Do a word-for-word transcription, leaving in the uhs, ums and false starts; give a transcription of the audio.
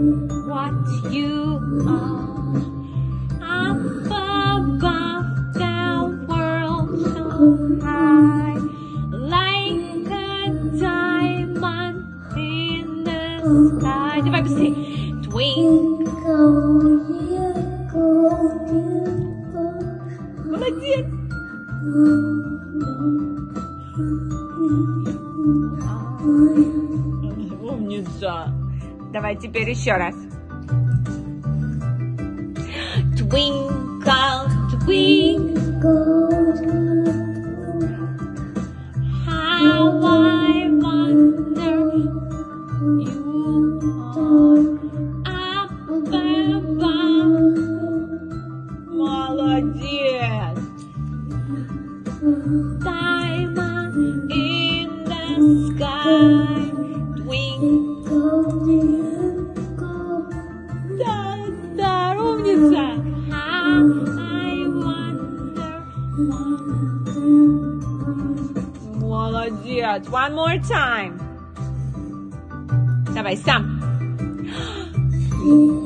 what you are. Up above the world so high, like a diamond in the sky. Давай быстрее. Twinkle, молодец. Умница. Давай теперь еще раз. Twinkle, twinkle, how I wonder you are up above. Молодец. Diamond in the sky. Twinkle, twinkle. Да, да, умница. How I wonder. Молодец. One more time. Давай сам.